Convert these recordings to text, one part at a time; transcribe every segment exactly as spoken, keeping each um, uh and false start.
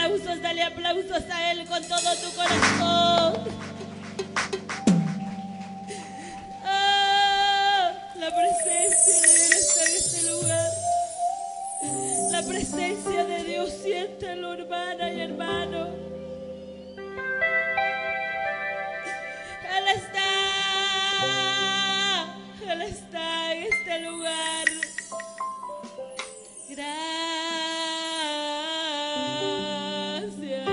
aplausos, dale aplausos a Él con todo tu corazón. Oh, la presencia de Él está en este lugar. La presencia de Dios, siéntelo, hermana y hermano. Él está, Él está en este lugar. Gracias.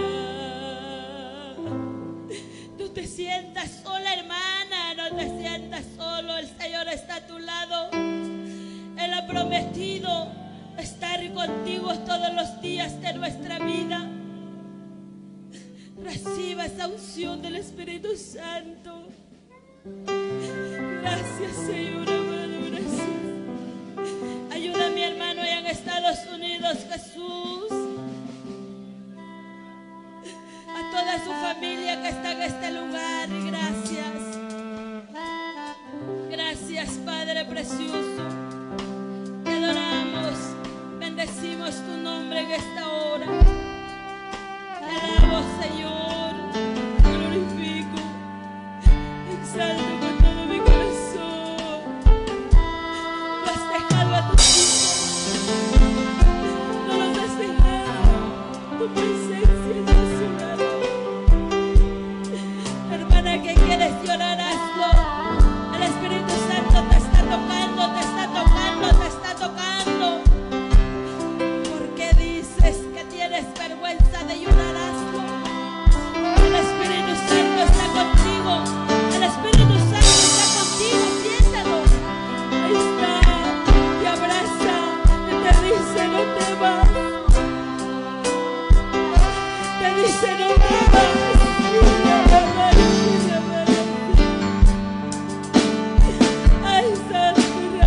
No te sientas sola, hermana, no te sientas solo. El Señor está a tu lado. Él ha prometido estar contigo todos los días de nuestra vida. Reciba esa unción del Espíritu Santo. Gracias, Señor amado, gracias. Ayuda a mi hermano allá en Estados Unidos, Jesús. A toda su familia que está en este lugar. Gracias. Gracias, Padre precioso. Te adoramos. Bendecimos tu nombre en esta hora. Te alabo, Señor. Te glorifico. Exalto con todo mi corazón. No has dejado a tus hijos. No los has dejado. Tu presencia es desolador. Hermana, que quieres llorar, hazlo. El Espíritu Santo te está tocando, te está tocando, te está tocando. ¿Por qué dices que tienes vergüenza de llorar? Hazlo. El Espíritu Santo está contigo. El Espíritu Santo está contigo. Siéntalo. Ahí está. Te abraza y te dice no temas. Te dice no temas. Ay, santo,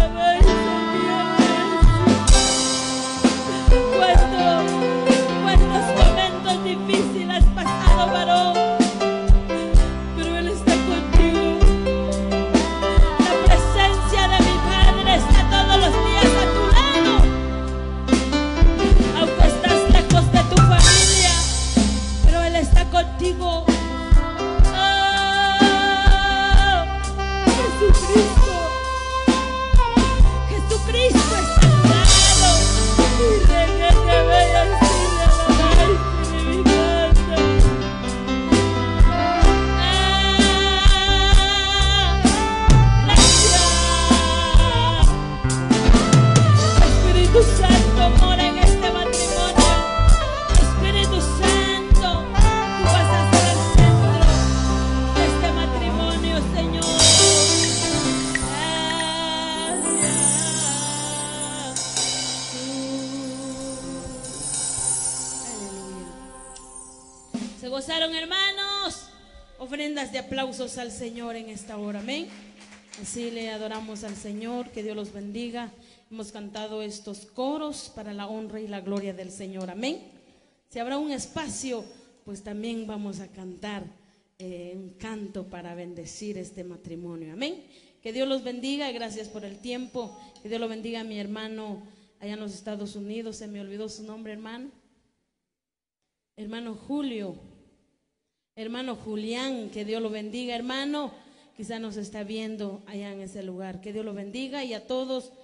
¿Cuántos, cuántos momentos difíciles has pasado, varón? Pero Él está contigo. La presencia de mi Padre está todos los días a tu lado. Aunque estás lejos de tu familia, pero Él está contigo. Oh, Jesucristo. Jesucristo está a tu lado. Y regrete bella estrella, la maestra de mi casa. Ah, gracias. Espíritu Santo mora en este matrimonio. Espíritu Santo, tú vas a ser el centro de este matrimonio, Señor. Aleluya. ¿Se gozaron, hermanos? Ofrendas de aplausos al Señor en esta hora, amén. Así le adoramos al Señor, que Dios los bendiga. Hemos cantado estos coros para la honra y la gloria del Señor, amén. Si habrá un espacio, pues también vamos a cantar eh, un canto para bendecir este matrimonio, amén. Que Dios los bendiga y gracias por el tiempo. Que Dios lo bendiga a mi hermano allá en los Estados Unidos. Se me olvidó su nombre, hermano. Hermano Julio. Hermano Julián, que Dios lo bendiga, hermano. Quizá nos está viendo allá en ese lugar. Que Dios lo bendiga y a todos